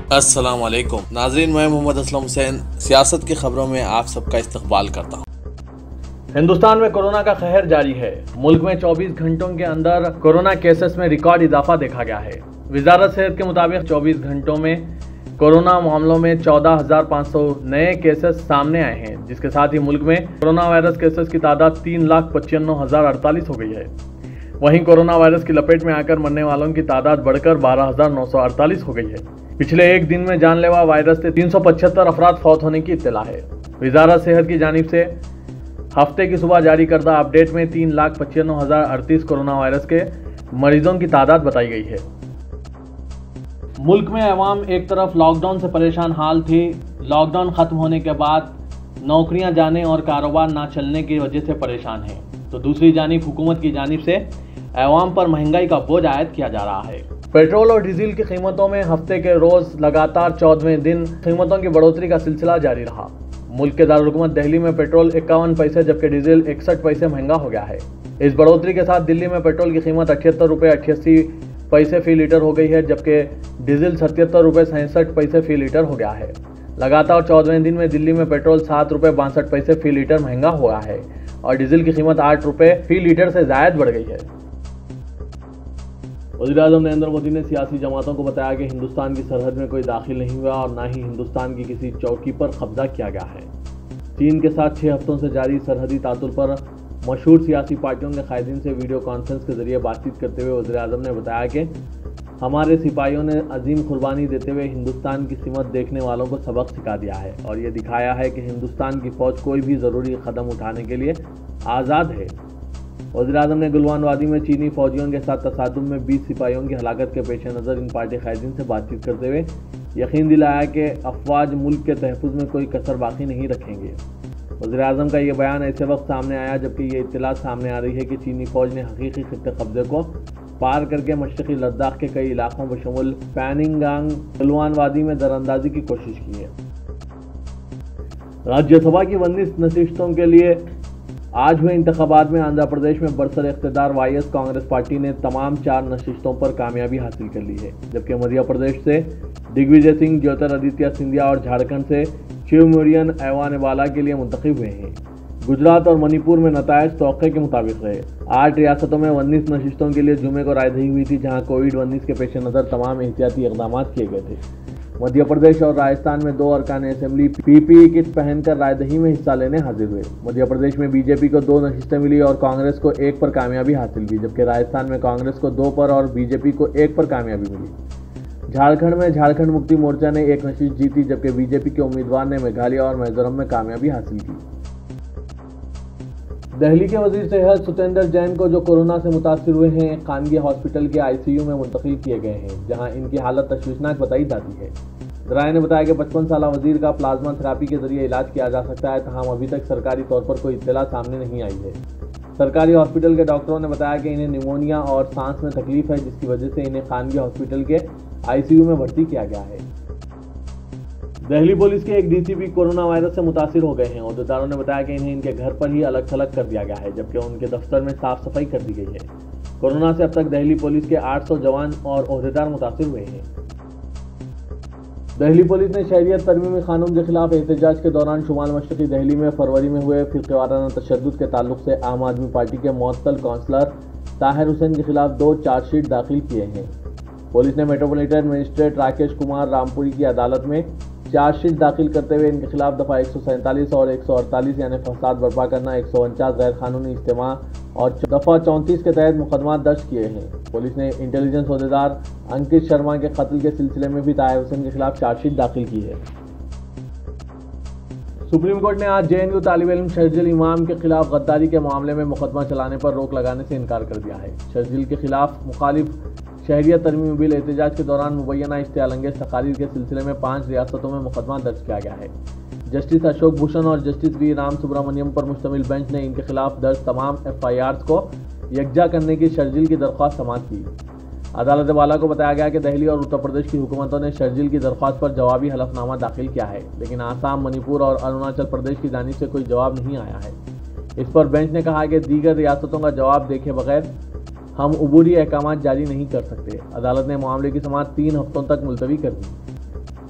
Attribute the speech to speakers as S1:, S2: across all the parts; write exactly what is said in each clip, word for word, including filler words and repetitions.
S1: السلام علیکم ناظرین، میں محمد اسلم حسین سیاست کی خبروں میں آپ سب کا استقبال کرتا ہوں۔
S2: ہندوستان میں کورونا کا قہر جاری ہے۔ ملک میں چوبیس گھنٹوں کے اندر کورونا کیسز میں ریکارڈ اضافہ دیکھا گیا ہے۔ وزارت صحت کے مطابق چوبیس گھنٹوں میں کورونا معاملوں میں چودہ ہزار پانچ سو نئے کیسز سامنے آئے ہیں، جس کے ساتھ ہی ملک میں کورونا وائرس کیسز کی تعداد تین لاکھ پچانوے ہزار اڑتالیس ہو گئی ہے۔ وہیں کورونا وائرس کی لپیٹ میں آ کر مرنے والوں کی تعداد بڑھ کر بارہ ہزار نو سو اڑتالیس ہو گئی ہے۔ پچھلے ایک دن میں جان لیوا وائرس سے تین سو پچہتر افراد فوت ہونے کی اطلاع ہے۔ وزارت صحت کی جانب سے ہفتے کی صبح جاری کردہ اپ ڈیٹ میں تین لاکھ پچانوے ہزار اڑتیس کورونا وائرس کے مریضوں کی تعداد بتائی گئی ہے۔ ملک میں عوام ایک طرف لاک ڈاؤن سے پریشان حال تھی۔ لاک ڈاؤن ختم ہونے کے بعد نوکریاں جانے اور کاروبار نہ چلنے کی وجہ سے پریشان ہیں، تو دوسری جانب حکومت کی جانب سے عوام پر مہنگائی کا بوجھ عائد کیا جا رہا ہے۔ پیٹرول اور ڈیزل کی قیمتوں میں ہفتے کے روز لگاتار چودہویں دن قیمتوں کی بڑھوتری کا سلسلہ جاری رہا۔ ملک کے دارالحکومت دہلی میں پیٹرول اکاون پیسے جبکہ ڈیزل اکسٹھ پیسے مہنگا ہو گیا ہے۔ اس بڑھوتری کے ساتھ دلی میں پیٹرول کی قیمت اٹھہتر روپے اٹھاسی پیسے فی لیٹر ہو گئی ہے، جبکہ ڈیزل ستہتر روپے سینسٹھ پیسے فی لیٹر ہو گیا ہے۔ لگاتار چودہویں دن میں دلی میں پیٹرول سات روپے باسٹھ پیسے فی لیٹر مہنگا ہوا ہے اور ڈیزل کی قیمت آٹھ روپے فی لیٹر سے زائد بڑھ گئی ہے۔ وزیراعظم نریندر مودی نے سیاسی جماعتوں کو بتایا کہ ہندوستان کی سرحد میں کوئی داخل نہیں ہوا اور نہ ہی ہندوستان کی کسی چوکی پر قبضہ کیا گیا ہے۔ چین کے ساتھ چھ ہفتوں سے جاری سرحدی تعطل پر مشہور سیاسی پارٹیوں کے قائدین سے ویڈیو کانفرنس کے ذریعے بات چیت کرتے ہوئے وزیراعظم نے بتایا کہ ہمارے سپاہیوں نے عظیم قربانی دیتے ہوئے ہندوستان کی سمت دیکھنے والوں کو سبق سکھا دیا ہے اور یہ دکھایا ہے کہ ہندوستان کی فوج کوئی بھی ضروری قدم اٹھانے کے لیے آزاد ہے۔ وزیراعظم نے گلوان وادی میں چینی فوجیوں کے ساتھ تصادم میں بیس سپاہیوں کی ہلاکت کے پیش نظر ان پارٹی قائدین سے بات چیت کرتے ہوئے یقین دلایا کہ افواج ملک کے تحفظ میں کوئی کسر باقی نہیں رکھیں گے۔ وزیراعظم کا یہ بیان ایسے وقت سامنے آیا جبکہ یہ اطلاع سامنے آ رہی ہے کہ چینی فوج نے حقیقی خطے قبضے کو پار کر کے مشرقی لداخ کے کئی علاقوں بشمول پیننگانگ گلوان وادی میں دراندازی کی کوشش کی ہے۔ راجیہ سبھا کی انیس نشستوں کے لیے آج ہوئے انتخابات میں آندھرا پردیش میں برسر اقتدار وائی ایس کانگریس پارٹی نے تمام چار نشستوں پر کامیابی حاصل کر لی ہے، جبکہ مدھیہ پردیش سے دگ وجے سنگھ جیوترادتیہ سندھیا اور جھارکھنڈ سے شیو مرین ایوان بالا کے لیے منتخب ہوئے ہیں۔ گجرات اور منی پور میں نتائج توقع کے مطابق رہے۔ آٹھ ریاستوں میں انیس نشستوں کے لیے جمعے کو رائے دہی ہوئی تھی، جہاں کووڈ انیس کے پیش نظر تمام احتیاطی اقدامات کیے گئے تھے۔ مدھیہ پردیش اور راجستھان میں دو ارکان اسمبلی پی پی ای کٹ پہن کر رائے دہی میں حصہ لینے حاضر ہوئے۔ مدھیہ پردیش میں بی جے پی کو دو نشستیں ملی اور کانگریس کو ایک پر کامیابی حاصل ہوئی، جبکہ راجستھان میں کانگریس کو دو پر اور بی جے پی کو ایک پر کامیابی ملی۔ جھارکھنڈ میں جھارکھنڈ مکتی مورچہ نے ایک نشست جیتی، جبکہ بی جے پی کے امیدوار نے میگھالیہ اور میزورم میں کامیابی حاصل کی۔ دہلی کے وزیر صحت ستیندر جین کو جو کورونا سے متاثر ہوئے ہیں خانگی ہاسپٹل کے آئی سی یو میں منتقل کیے گئے ہیں، جہاں ان کی حالت تشویشناک بتائی جاتی ہے۔ ذرائع نے بتایا کہ پچپن سالہ وزیر کا پلازما تھراپی کے ذریعے علاج کیا جا سکتا ہے، تاہم ابھی تک سرکاری طور پر کوئی اطلاع سامنے نہیں آئی ہے۔ سرکاری ہاسپٹل کے ڈاکٹروں نے بتایا کہ انہیں نیمونیا اور سانس میں تکلیف ہے، جس کی وجہ سے انہیں خانگی ہاسپٹل کے آئی سی یو میں بھرتی کیا گیا ہے۔ دہلی پولیس کے ایک D C P corona virus سے متاثر ہو گئے ہیں۔ عہدیداروں نے بتایا کہ انہیں ان کے گھر پر ہی الگ تھلگ کر دیا گیا ہے، جبکہ ان کے دفتر میں صاف صفائی کر دی گئی ہے۔ کورونا سے اب تک دہلی پولیس کے آٹھ سو جوان اور عہدیدار متاثر ہوئے ہیں۔ دہلی پولیس نے شہریت ترمیمی قانون کے خلاف احتجاج کے دوران شمال مشرقی دہلی میں فروری میں ہوئے فرقہ وارانہ تشدد کے تعلق سے عام آدمی پارٹی کے معطل کونسلر طاہر حسین کے خلاف دو چارج شیٹ داخل کیے ہیں۔ پولیس نے میٹروپولیٹن مجسٹریٹ راکیش کمار رامپوری کی عدالت میں چارج شیٹ داخل کرتے ہوئے ان کے خلاف دفعہ ایک سو سینتالیس اور ایک سو اڑتالیس یعنی فساد برپا کرنا، ایک سو انچاس غیر قانونی اجتماع اور دفعہ چونتیس کے تحت مقدمات درج کیے ہیں۔ پولیس نے انٹیلیجنس عہدیدار انکت شرما کے قتل کے سلسلے میں بھی طاہر حسین کے خلاف چارج شیٹ داخل کی ہے۔ سپریم کورٹ نے آج جے این یو طالب علم شرجیل امام کے خلاف غداری کے معاملے میں مقدمہ چلانے پر روک لگانے سے انکار کر دیا ہے۔ شرجیل کے خلاف مخالف شہریت ترمیمی بل احتجاج کے دوران مبینہ اشتعال انگیز تقاریر کے سلسلے میں پانچ ریاستوں میں مقدمہ درج کیا گیا ہے۔ جسٹس اشوک بھوشن اور جسٹس وی رام سبرامنیم پر مشتمل بینچ نے ان کے خلاف درج تمام ایف آئی آرز کو یکجا کرنے کی شرجیل کی درخواست سماعت کی۔ عدالت بالا کو بتایا گیا کہ دہلی اور اتر پردیش کی حکومتوں نے شرجیل کی درخواست پر جوابی حلف نامہ داخل کیا ہے، لیکن آسام، منی پور اور اروناچل پردیش کی جانب سے کوئی جواب نہیں آیا ہے۔ اس پر بینچ نے کہا کہ دیگر ریاستوں کا جواب دیکھے بغیر ہم عبوری احکامات جاری نہیں کر سکتے۔ عدالت نے معاملے کی سماعت تین ہفتوں تک ملتوی کر دی۔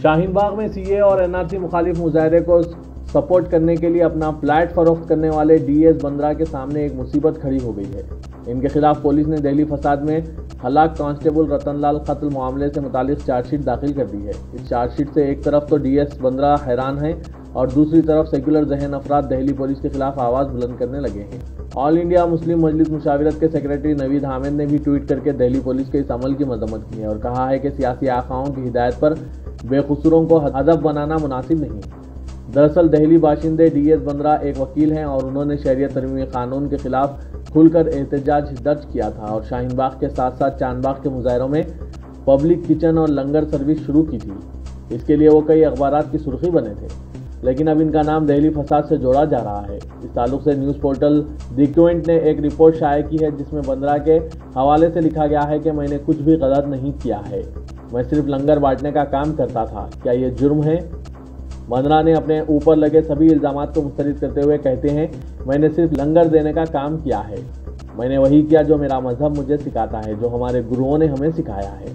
S2: شاہین باغ میں سی اے اور این آر سی مخالف مظاہرے کو سپورٹ کرنے کے لیے اپنا فلیٹ فروخت کرنے والے ڈی ایس بندرا کے سامنے ایک مصیبت کھڑی ہو گئی ہے۔ ان کے خلاف پولیس نے دہلی فساد میں ہلاک کانسٹیبل رتن لال قتل معاملے سے متعلق چارج شیٹ داخل کر دی ہے۔ اس چارج شیٹ سے ایک طرف تو ڈی ایس بندرا حیران ہیں اور دوسری طرف سیکولر ذہن افراد دہلی پولیس کے خلاف آواز بلند کرنے لگے ہیں۔ آل انڈیا مسلم مجلس مشاورت کے سیکریٹری نوید حامد نے بھی ٹویٹ کر کے دہلی پولیس کے اس عمل کی مذمت کی ہے اور کہا ہے کہ سیاسی آقاؤں کی ہدایت پر بے قصوروں کو ہدف بنانا مناسب نہیں۔ دراصل دہلی باشندے ڈی ایس بندرا ایک وکیل ہیں اور انہوں نے شہریت ترمیمی قانون کے خلاف کھل کر احتجاج درج کیا تھا اور شاہین باغ کے ساتھ ساتھ چاند باغ کے مظاہروں میں پبلک کچن اور لنگر سروس شروع کی تھی۔ اس کے لیے وہ کئی اخبارات کی سرخی بنے تھے، لیکن اب ان کا نام دہلی فساد سے جوڑا جا رہا ہے۔ اس تعلق سے نیوز پورٹل دی کوئنٹ نے ایک رپورٹ شائع کی ہے جس میں بندرا کے حوالے سے لکھا گیا ہے کہ میں نے کچھ بھی غلط نہیں کیا ہے، میں صرف لنگر بانٹنے کا کام کرتا تھا، کیا یہ جرم ہے؟ بندرا نے اپنے اوپر لگے سبھی الزامات کو مسترد کرتے ہوئے کہتے ہیں، میں نے صرف لنگر دینے کا کام کیا ہے، میں نے وہی کیا جو میرا مذہب مجھے سکھاتا ہے، جو ہمارے گروؤں نے ہمیں سکھایا ہے۔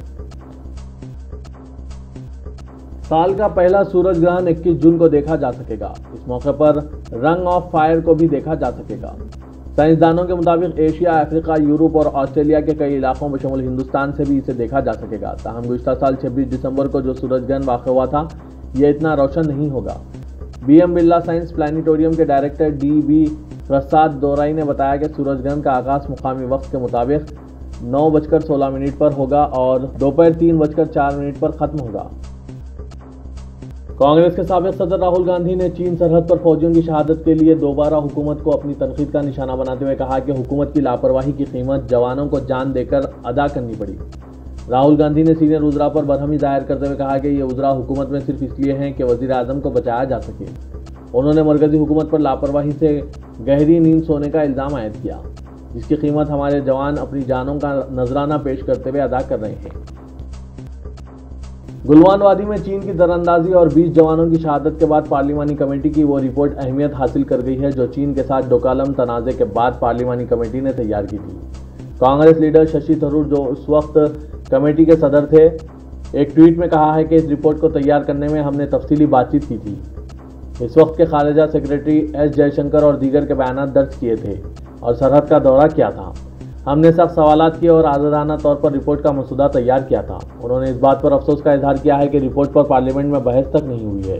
S2: سال کا پہلا سورج گرہن اکیس جون کو دیکھا جا سکے گا۔ اس موقع پر رنگ آف فائر کو بھی دیکھا جا سکے گا۔ سائنسدانوں کے مطابق ایشیا، افریقہ، یورپ اور آسٹریلیا کے کئی علاقوں بشمول ہندوستان سے بھی اسے دیکھا جا سکے گا۔ تاہم گزشتہ سال چھبیس دسمبر کو جو سورج گرہن واقع ہوا تھا یہ اتنا روشن نہیں ہوگا۔ B M Birla science planetarium کے director D B Prasad Durai نے بتایا کہ سورج گرہن کا آغاز مقامی وقت کے مطابق نو بج کر سولہ منٹ پر ہوگا اور دوپہر تین بج کر چار منٹ پر ختم ہوگا۔ کانگریس کے سابق صدر راہل گاندھی نے چین سرحد پر فوجیوں کی شہادت کے لیے دوبارہ حکومت کو اپنی تنقید کا نشانہ بناتے ہوئے کہا کہ حکومت کی لاپرواہی کی قیمت جوانوں کو جان دے کر ادا کرنی پڑی۔ راہل گاندھی نے سینئر وزراء پر برہمی ظاہر کرتے ہوئے کہا کہ یہ وزراء حکومت میں صرف اس لیے ہیں کہ وزیر اعظم کو بچایا جا سکے۔ انہوں نے مرکزی حکومت پر لاپرواہی سے گہری نیند سونے کا الزام عائد کیا، جس کی قیمت ہمارے جوان اپنی جانوں کا نذرانہ پیش کرتے ہوئے ادا کر رہے ہیں۔ گلوان وادی میں چین کی دراندازی اور بیس جوانوں کی شہادت کے بعد پارلیمانی کمیٹی کی وہ رپورٹ اہمیت حاصل کر گئی ہے جو چین کے ساتھ ڈوکالم تنازع کے بعد پارلیمانی کمیٹی نے تیار کی تھی۔ کانگریس لیڈر ششی تھرور جو اس وقت کمیٹی کے صدر تھے، ایک ٹویٹ میں کہا ہے کہ اس رپورٹ کو تیار کرنے میں ہم نے تفصیلی بات چیت کی تھی۔ اس وقت کے خارجہ سیکریٹری ایس جے شنکر اور دیگر کے بیانات درج کیے تھے اور سرحد کا دورہ کیا تھا۔ ہم نے سخت سوالات کیے اور آزادانہ طور پر رپورٹ کا مسودہ تیار کیا تھا۔ انہوں نے اس بات پر افسوس کا اظہار کیا ہے کہ رپورٹ پر پارلیمنٹ میں بحث تک نہیں ہوئی ہے۔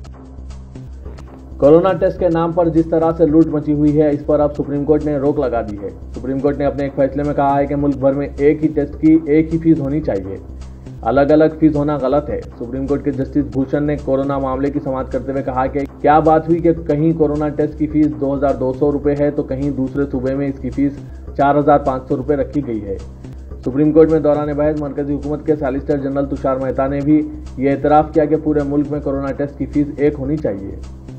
S2: کورونا ٹیسٹ کے نام پر جس طرح سے لوٹ مچی ہوئی ہے اس پر اب سپریم کورٹ نے روک لگا دی ہے۔ سپریم کورٹ نے اپنے ایک فیصلے میں کہا ہے کہ ملک بھر میں ایک ہی ٹیسٹ کی ایک ہی فیس ہونی چاہیے، الگ الگ فیس ہونا غلط ہے۔ سپریم کورٹ کے جسٹس بھوشن نے کورونا معاملے کی سماعت کرتے ہوئے کہا کہ کیا بات ہوئی کہ کہیں کورونا ٹیسٹ کی فیس دو ہزار دو سو روپے ہے تو کہیں دوسرے صوبے میں اس کی فیس چار ہزار پانچ سو روپے رکھی گئی ہے۔ سپریم کورٹ میں دوران بحث مرکزی حکومت کے سالیسیٹر جنرل تشار مہتا نے بھی یہ اعتراف کیا کہ پورے ملک میں کورونا ٹیسٹ کی فیس ایک ہونی چاہیے۔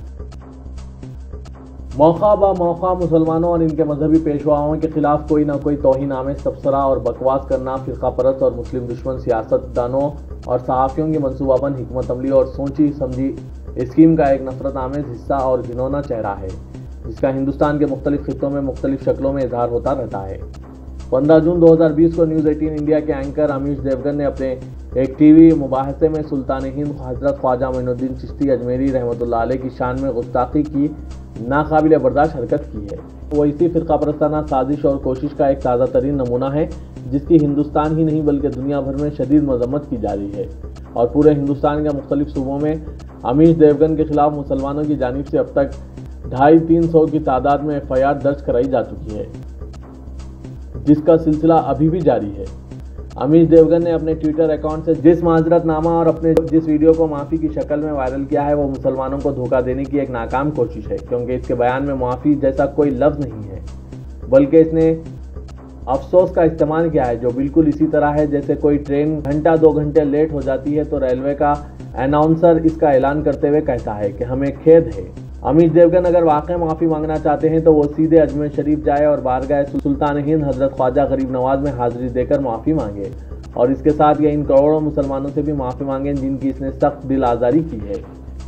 S2: موقع با موقع مسلمانوں اور ان کے مذہبی پیشواؤں کے خلاف کوئی نہ کوئی توہین آمیز تبصرہ اور بکواس کرنا فرقہ پرست اور مسلم دشمن سیاست دانوں اور صحافیوں کی منصوبہ بند حکمت عملی اور سوچی سمجھی اسکیم کا ایک نفرت آمیز حصہ اور گھنونا چہرہ ہے جس کا ہندوستان کے مختلف خطوں میں مختلف شکلوں میں اظہار ہوتا رہتا ہے۔ پندرہ جون دو ہزار بیس کو نیوز ایٹین انڈیا کے اینکر امیش دیوگن نے اپنے ایک ٹی وی مباحثے میں سلطان ہند حضرت خواجہ معین الدین چشتی اجمیری رحمۃ اللہ علیہ کی شان میں گستاخی کی ناقابل برداشت حرکت کی ہے۔ وہ اسی فرقہ پرستانہ سازش اور کوشش کا ایک تازہ ترین نمونہ ہے جس کی ہندوستان ہی نہیں بلکہ دنیا بھر میں شدید مذمت کی جا رہی ہے اور پورے ہندوستان کے مختلف صوبوں میں امیش دیوگن کے خلاف مسلمانوں کی جانب سے اب تک ڈھائی تین سو کی تعداد میں ایف آئی آر درج کرائی جا چکی ہے، جس کا سلسلہ ابھی بھی جاری ہے۔ امیش دیوگن نے اپنے ٹویٹر اکاؤنٹ سے جس معذرت نامہ اور اپنے جس ویڈیو کو معافی کی شکل میں وائرل کیا ہے وہ مسلمانوں کو دھوکہ دینے کی ایک ناکام کوشش ہے، کیونکہ اس کے بیان میں معافی جیسا کوئی لفظ نہیں ہے، بلکہ اس نے افسوس کا استعمال کیا ہے جو بالکل اسی طرح ہے جیسے کوئی ٹرین گھنٹہ دو گھنٹے لیٹ ہو جاتی ہے تو ریلوے کا اناؤنسر اس کا اعلان کرتے ہوئے کہتا ہے کہ ہمیں کھید ہے۔ امیش دیوگن اگر واقعی معافی مانگنا چاہتے ہیں تو وہ سیدھے اجمیر شریف جائے اور بارگاہ سلطان ہند حضرت خواجہ غریب نواز میں حاضری دے کر معافی مانگے اور اس کے ساتھ یہ ان کروڑوں مسلمانوں سے بھی معافی مانگیں جن کی اس نے سخت دل آزاری کی ہے۔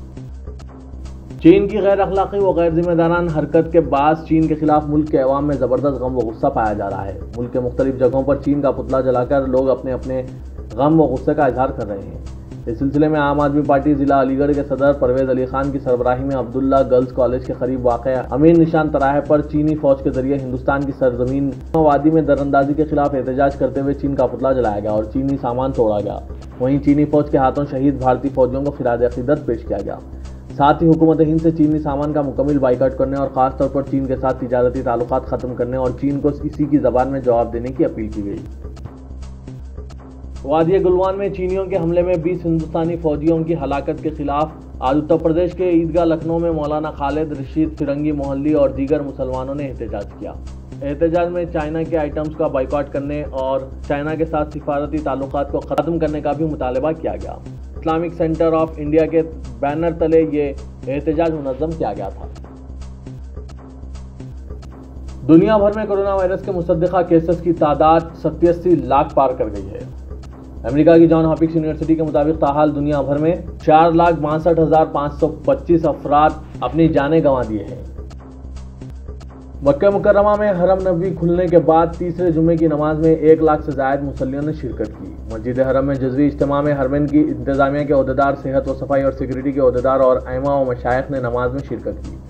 S2: چین کی غیر اخلاقی و غیر ذمہ دارانہ حرکت کے باعث چین کے خلاف ملک کے عوام میں زبردست غم و غصہ پایا جا رہا ہے۔ ملک کے مختلف جگہوں پر چین کا پتلا جلا کر لوگ اپنے اپنے غم و غصے کا اظہار کر رہے ہیں۔ اس سلسلے میں عام آدمی پارٹی ضلع علی گڑھ کے صدر پرویز علی خان کی سربراہی میں عبداللہ گرلز کالج کے قریب واقع امین نشان تراہے پر چینی فوج کے ذریعے ہندوستان کی سرزمین وادی میں دراندازی کے خلاف احتجاج کرتے ہوئے چین کا پتلا جلایا گیا اور چینی سامان توڑا گیا۔ وہیں چینی فوج کے ہاتھوں شہید بھارتی فوجیوں کو خراج عقیدت پیش کیا گیا۔ ساتھ ہی حکومت ہند سے چینی سامان کا مکمل بائیکاٹ کرنے اور خاص طور پر چین کے ساتھ تجارتی تعلقات ختم کرنے اور چین کو اسی کی زبان میں جواب دینے کی اپیل کی گئی۔ وادی گلوان میں چینیوں کے حملے میں بیس ہندوستانی فوجیوں کی ہلاکت کے خلاف آج اتر پردیش کے عیدگاہ لکھنؤ میں مولانا خالد رشید فرنگی محلی اور دیگر مسلمانوں نے احتجاج کیا۔ احتجاج میں چائنا کے آئٹمز کا بائیکاٹ کرنے اور چائنا کے ساتھ سفارتی تعلقات کو ختم کرنے کا بھی مطالبہ کیا گیا۔ اسلامک سینٹر آف انڈیا کے بینر تلے یہ احتجاج منظم کیا گیا تھا۔ دنیا بھر میں کورونا وائرس کے مصدقہ کیسز کی تعداد ستاسی لاکھ پار کر گئی ہے۔ امریکہ کی جان ہاپکس یونیورسٹی کے مطابق تاحال دنیا بھر میں چار لاکھ باسٹھ ہزار پانچ سو پچیس افراد اپنی جانیں گنوا دیے ہیں۔ مکہ مکرمہ میں حرم نبوی کھلنے کے بعد تیسرے جمعے کی نماز میں ایک لاکھ سے زائد مصلیوں نے شرکت کی۔ مسجد حرم میں جزوی اجتماع میں حرمین کی انتظامیہ کے عہدیدار، صحت و صفائی اور سیکورٹی کے عہدیدار اور ائمہ و مشائخ نے نماز میں شرکت کی۔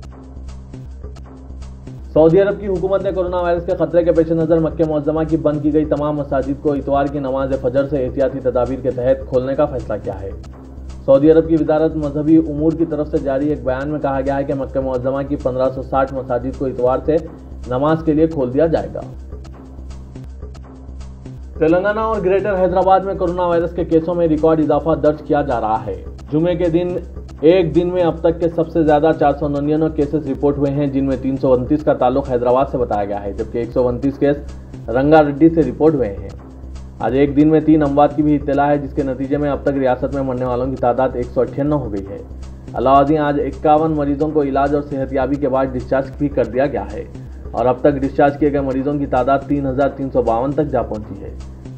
S2: سعودی عرب کی حکومت نے کورونا وائرس کے خطرے کے پیش نظر مکہ معظمہ کی بند کی گئی تمام مساجد کو اتوار کی نماز فجر سے احتیاطی تدابیر کے تحت کھولنے کا فیصلہ کیا ہے۔ سعودی عرب کی وزارت مذہبی امور کی طرف سے جاری ایک بیان میں کہا گیا ہے کہ مکہ معظمہ کی پندرہ سو ساٹھ مساجد کو اتوار سے نماز کے لیے کھول دیا جائے گا۔ تلنگانہ اور گریٹر حیدرآباد میں کورونا وائرس کے کیسوں میں ریکارڈ اضافہ درج کیا جا رہا ہے۔ جمعے کے دن ایک دن میں اب تک کے سب سے زیادہ چار سو ننانوے کیسز رپورٹ ہوئے ہیں، جن میں تین سو انتیس کا تعلق حیدرآباد سے بتایا گیا ہے، جبکہ ایک سو انتیس کیس رنگا ریڈی سے رپورٹ ہوئے ہیں۔ آج ایک دن میں تین اموات کی بھی اطلاع ہے، جس کے نتیجے میں اب تک ریاست میں مرنے والوں کی تعداد ایک سو اٹھانوے ہو گئی ہے۔ علاوہ ازیں آج اکیاون مریضوں کو علاج اور صحت یابی کے بعد ڈسچارج بھی کر دیا گیا ہے اور اب تک ڈسچارج کیے گئے مریضوں کی تعداد تین ہزار تین سو باون تک جا پہنچی ہے۔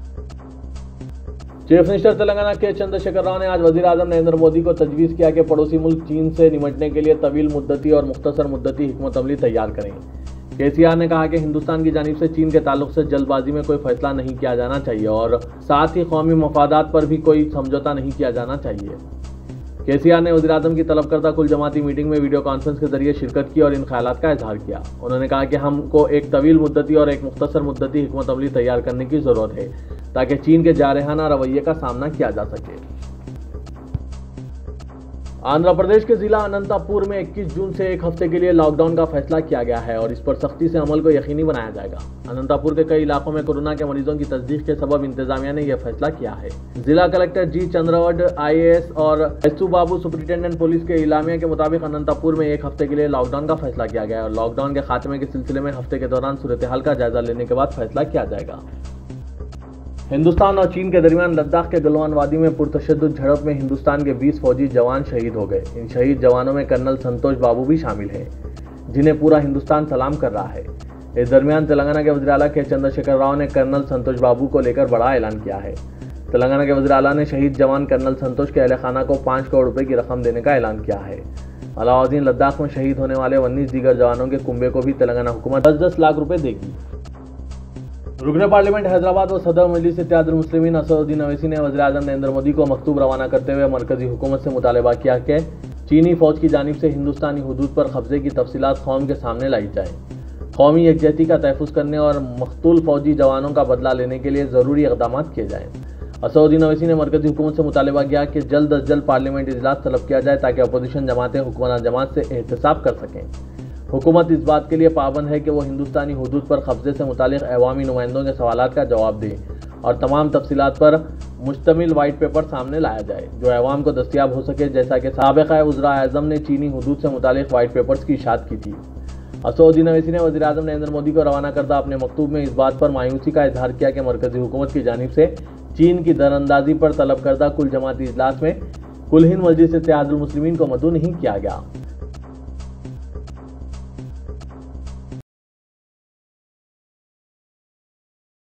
S2: چیف منسٹر تلنگانہ کے چندر شیکھر راؤ نے آج وزیر اعظم نریندر مودی کو تجویز کیا کہ پڑوسی ملک چین سے نمٹنے کے لیے طویل مدتی اور مختصر مدتی حکمت عملی تیار کریں۔ کے سی آر نے کہا کہ ہندوستان کی جانب سے چین کے تعلق سے جلد بازی میں کوئی فیصلہ نہیں کیا جانا چاہیے اور ساتھ ہی قومی مفادات پر بھی کوئی سمجھوتا نہیں کیا جانا چاہیے۔ کے سی آر نے وزیر اعظم کی طلب کردہ کل جماعتی میٹنگ میں ویڈیو کانفرنس کے ذریعے شرکت کی اور ان خیالات کا اظہار کیا۔ انہوں نے کہا کہ ہم کو ایک طویل مدتی اور ایک مختصر مدتی حکمت عملی تیار کرنے کی ضرورت ہے تاکہ چین کے جارحانہ رویے کا سامنا کیا جا سکے۔ آندھرا پردیش کے ضلع اننتا پور میں اکیس جون سے ایک ہفتے کے لیے لاک ڈاؤن کا فیصلہ کیا گیا ہے اور اس پر سختی سے عمل کو یقینی بنایا جائے گا۔ اننتا پور کے کئی علاقوں میں کورونا کے مریضوں کی تصدیق کے سبب انتظامیہ نے یہ فیصلہ کیا ہے۔ ضلع collector G چندراوڈ I A S اور ایسو بابو سپرنٹینڈنٹ پولیس کے اعلامیہ کے مطابق اننتا پور میں ایک ہفتے کے لیے لاک ڈاؤن کا فیصلہ کیا گیا ہے اور لاک ڈاؤن کے خاتمے کے سلسلے میں ہفتے کے دوران صورتحال کا جائزہ لینے کے بعد فیصلہ کیا جائے گا۔ ہندوستان اور چین کے درمیان لداخ کے گلوان وادی میں پرتشدد جھڑپ میں ہندوستان کے بیس فوجی جوان شہید ہو گئے۔ ان شہید جوانوں میں کرنل سنتوش بابو بھی شامل ہیں، جنہیں پورا ہندوستان سلام کر رہا ہے۔ اس درمیان تلنگانہ کے وزیر اعلیٰ کے چندر شیکھر راؤ نے کرنل سنتوش بابو کو لے کر بڑا اعلان کیا ہے۔ تلنگانہ کے وزیر اعلیٰ نے شہید جوان کرنل سنتوش کے اہل خانہ کو پانچ کروڑ روپے کی رقم دینے کا اعلان کیا ہے۔ علاوہ ازیں لداخ میں شہید ہونے والے انیس دیگر جوانوں کے کنبے کو بھی تلنگانہ حکومت دس دس لاکھ روپے دے گی۔ رکن پارلیمنٹ حیدرآباد و صدر مجلس اتحاد المسلمین اسد الدین اویسی نے وزیر اعظم نریندر مودی کو مکتوب روانہ کرتے ہوئے مرکزی حکومت سے مطالبہ کیا کہ چینی فوج کی جانب سے ہندوستانی حدود پر قبضے کی تفصیلات قوم کے سامنے لائی جائیں۔ قومی یکجہتی کا تحفظ کرنے اور مقتول فوجی جوانوں کا بدلہ لینے کے لیے ضروری اقدامات کیے جائیں۔ اسد الدین اویسی نے مرکزی حکومت سے مطالبہ کیا کہ جلد از جلد پارلیمنٹ اجلاس طلب کیا جائے تاکہ اپوزیشن جماعتیں حکمران جماعت سے احتساب کر سکیں۔ حکومت اس بات کے لیے پابند ہے کہ وہ ہندوستانی حدود پر قبضے سے متعلق عوامی نمائندوں کے سوالات کا جواب دے اور تمام تفصیلات پر مشتمل وائٹ پیپر سامنے لایا جائے جو عوام کو دستیاب ہو سکے، جیسا کہ سابقہ وزراء اعظم نے چینی حدود سے متعلق وائٹ پیپرز کی اشاعت کی تھی۔ اسد الدین اویسی نے وزیر اعظم نریندر مودی کو روانہ کردہ اپنے مکتوب میں اس بات پر مایوسی کا اظہار کیا کہ مرکزی حکومت کی جانب سے چین کی دراندازی پر طلب کردہ کل جماعتی اجلاس میں کل ہند مجلس اتحاد المسلمین کو مدعو نہیں کیا گیا۔